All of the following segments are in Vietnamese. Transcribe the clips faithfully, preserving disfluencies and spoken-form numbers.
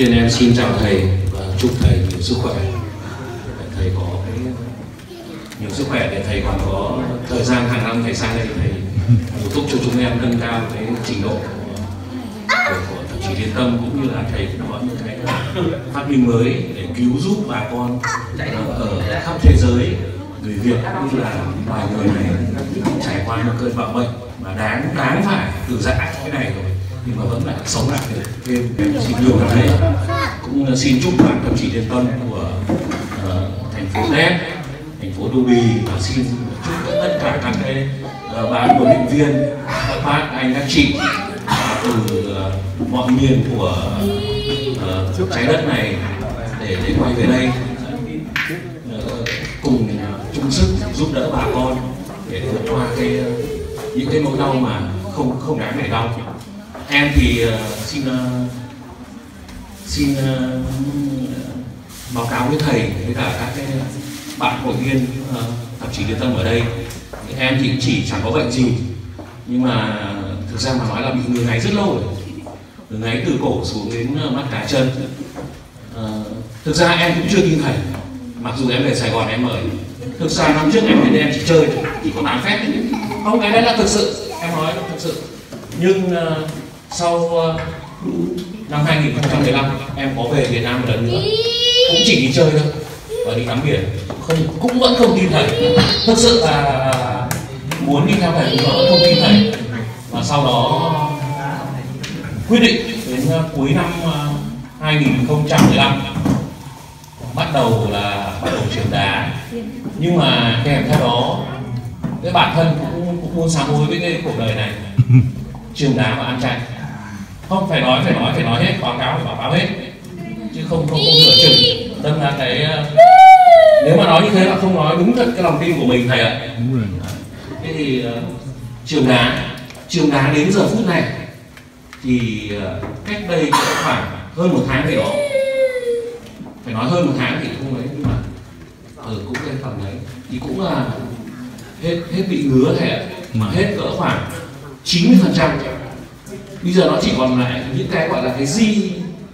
tiên em xin chào thầy và chúc thầy nhiều sức khỏe. Thầy có cái nhiều sức khỏe để thầy còn có thời gian hàng năm thầy sang đây thầy bổ túc cho chúng em nâng cao cái trình độ của, của thậm chí Liên Tâm, cũng như là thầy cũng có những cái phát minh mới để cứu giúp bà con ở khắp thế giới, người Việt cũng như là vài người này trải qua một cơn bạo bệnh mà đáng đáng phải từ giã cái này rồi nhưng mà vẫn lại sống lại được thêm. Xin nhiều cảm ơn, cũng xin chúc bạn thậm chí Liên Tâm của uh, thành phố Đét, thành phố Đô Bì, và xin chúc tất cả các cái uh, bạn huấn luyện viên, các bác anh các chị từ uh, mọi miền của uh, trái đất này để để quay về đây uh, cùng uh, chung sức giúp đỡ bà con để vượt qua cái uh, những cái nỗi đau mà không không đáng để đau. Em thì uh, xin uh, xin uh, báo cáo với thầy với cả các cái bạn hội viên uh, tạp chí Liên Tâm ở đây. Em thì chỉ chẳng có bệnh gì, nhưng mà thực ra mà nói là bị ngứa ngáy rất lâu rồi, ngứa ngáy từ cổ xuống đến mắt cá chân. Uh, thực ra em cũng chưa tin thầy, mặc dù em về Sài Gòn em mời. Thực ra năm trước em đến đây em chỉ chơi, chỉ có bán phép đấy. Không, cái đấy là thực sự, em nói là thực sự. Nhưng uh, sau uh, năm hai nghìn không trăm mười lăm em có về Việt Nam một lần nữa, cũng chỉ đi chơi thôi và đi tắm biển, không cũng vẫn không tin thầy. Thực sự là muốn đi theo thầy nhưng mà vẫn không tin thầy. Và sau đó quyết định đến uh, cuối năm uh, hai nghìn không trăm mười lăm bắt đầu là bắt đầu trường đá, nhưng mà kèm theo đó cái bản thân cũng, cũng muốn sám hối với cái cuộc đời này, trường đá và ăn chay. Không phải nói phải nói phải nói hết, báo cáo phải báo cáo hết, chứ không không không nửa chừng. Đâm ra cái nếu mà nói như thế là không nói đúng thật cái lòng tin của mình thầy ạ. Thế thì uh, trường đá trường đá đến giờ phút này thì uh, cách đây khoảng hơn một tháng thì đó, phải nói hơn một tháng thì không ấy, nhưng mà ở ừ, cũng lên tầm đấy thì cũng là hết hết bị ngứa thầy ạ, mà hết cỡ khoảng chín mươi phần trăm. Bây giờ nó chỉ còn lại những cái gọi là cái di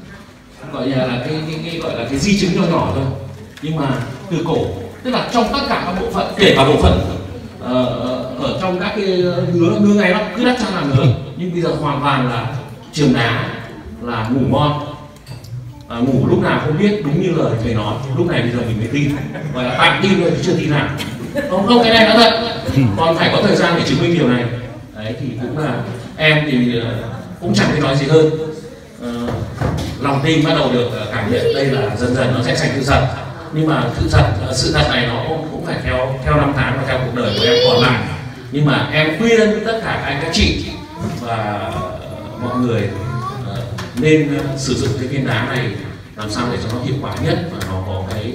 gọi là, là cái, cái, cái gọi là cái di chứng nhỏ nhỏ thôi, nhưng mà từ cổ, tức là trong tất cả các bộ phận, kể cả bộ phận uh, ở trong các cái ngứa ngứa ngay nó cứ đắt chăn là ngứa, nhưng bây giờ hoàn toàn là trường đá là ngủ ngon. À, ngủ lúc nào không biết, đúng như lời thầy nói, lúc này bây giờ mình mới tin, gọi là tạm tin thôi chứ chưa tin nào. Không, không, cái này nó thật, còn phải có thời gian để chứng minh điều này. Đấy thì cũng là em thì uh, cũng chẳng biết nói gì hơn. Uh, lòng tin bắt đầu được uh, cảm nhận đây là dần dần nó sẽ thành sự thật, nhưng mà sự thật uh, sự thật này nó cũng phải theo theo năm tháng và theo cuộc đời của em còn lại. Nhưng mà em khuyên tất cả anh các chị và uh, mọi người uh, nên uh, sử dụng cái viên đá này làm sao để cho nó hiệu quả nhất và nó có cái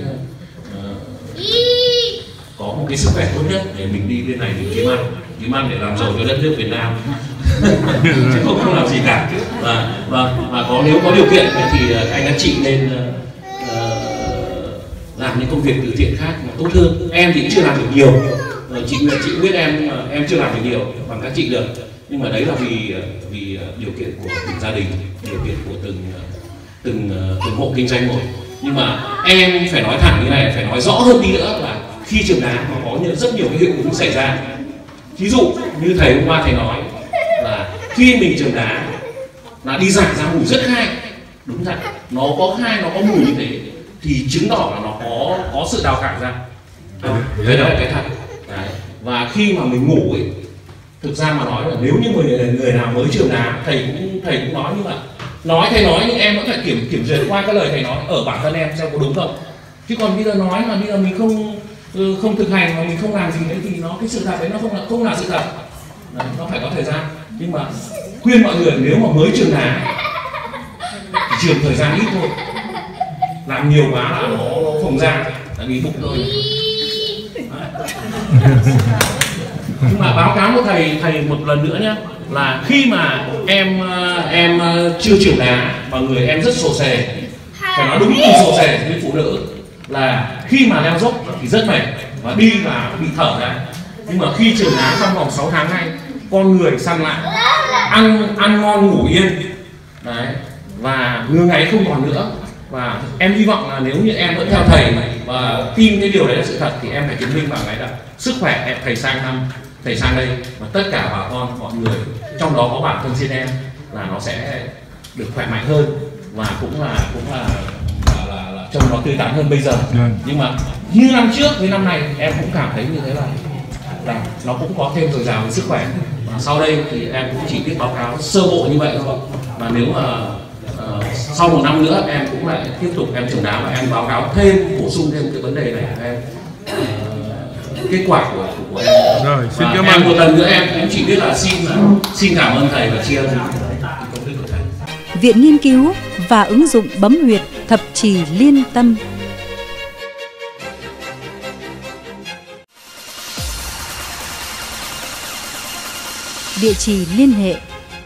uh, có một cái sức khỏe tốt nhất để mình đi bên này mình kiếm ăn kiếm ăn để làm giàu cho đất nước Việt Nam. Chứ không không làm gì cả. Và và và có nếu có điều kiện thì anh các chị nên uh, làm những công việc từ thiện khác mà tốt hơn. Em thì cũng chưa làm được nhiều, chị Nguyệt chị biết em em chưa làm được nhiều bằng các chị được, nhưng mà đấy là vì vì điều kiện của từng gia đình, điều kiện của từng từng từng hộ kinh doanh một. Nhưng mà em phải nói thẳng như này, phải nói rõ hơn đi nữa là khi trường đá nó có rất nhiều cái hiệu ứng xảy ra. Ví dụ như thầy hôm qua thầy nói là khi mình trường đá là đi giải ra mùi rất khai, đúng thật, nó có khai, nó có mùi như thế thì chứng tỏ là nó có có sự đào thải ra. Đấy là cái thật. Đấy. Và khi mà mình ngủ ấy, thực ra mà nói là nếu như người người nào mới trường đá, thầy cũng thầy cũng nói như vậy. Nói thầy nói nhưng em vẫn phải kiểm kiểm duyệt qua cái lời thầy nói ở bản thân em xem có đúng không. Chứ còn bây giờ nói mà bây giờ mình không không thực hành mà mình không làm gì đấy thì nó cái sự thật đấy nó không là không là sự thật. Đấy, nó phải có thời gian. Nhưng mà khuyên mọi người nếu mà mới trường đá thì trường thời gian ít thôi, làm nhiều quá là nó, nó phồng ra tại vì bụng thôi. Nhưng mà báo cáo của thầy thầy một lần nữa nhé, là khi mà em em chưa trường đá và người em rất sồ sề, phải nói đúng từ sồ sề với phụ nữ, là khi mà leo dốc thì rất mệt và đi và bị thở ra. Nhưng mà khi trường đá trong vòng sáu tháng nay, con người săn lại, ăn ăn ngon ngủ yên, đấy và ngứa ngáy không còn nữa. Và em hy vọng là nếu như em vẫn theo thầy và tin cái điều đấy là sự thật thì em phải chứng minh bằng cái là sức khỏe em thầy sang năm thầy sang đây và tất cả bà con mọi người, trong đó có bản thân xin em, là nó sẽ được khỏe mạnh hơn và cũng là cũng là là, là, là trông nó tươi tắn hơn bây giờ. Yeah. Nhưng mà như năm trước với năm này em cũng cảm thấy như thế là là nó cũng có thêm dồi dào với sức khỏe. Và sau đây thì em cũng chỉ biết báo cáo sơ bộ như vậy thôi. Và nếu mà uh, sau một năm nữa em cũng lại tiếp tục em trưởng đám và em báo cáo thêm, bổ sung thêm cái vấn đề này của em, uh, kết quả của, của em. Rồi, xin và cảm em ơn. một lần nữa em em chỉ biết là xin là xin cảm ơn thầy và chia ơn công đức của thầy. Viện Nghiên cứu và ứng dụng bấm huyệt thập trì liên tâm. Địa chỉ liên hệ: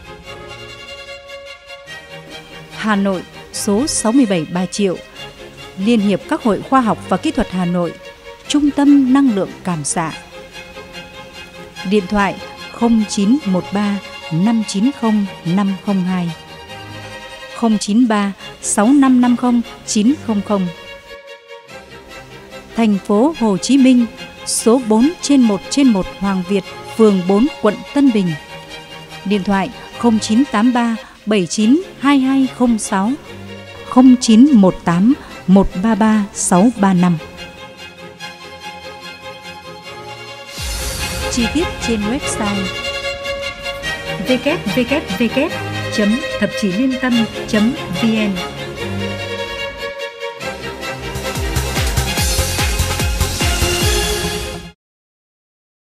Hà Nội, số sáu mươi bảy Bà Triệu, Liên hiệp các hội khoa học và kỹ thuật Hà Nội, Trung tâm Năng lượng Cảm xạ. Điện thoại không chín một ba năm chín không năm không hai, không chín ba sáu năm năm không chín không không. Thành phố Hồ Chí Minh, số bốn trên một trên một Hoàng Việt, phường bốn, quận Tân Bình. Điện thoại không chín tám ba bảy chín hai hai không sáu, không chín một tám một ba ba sáu ba năm. Chi tiết trên website w w w chấm thập chỉ liên tâm chấm vn.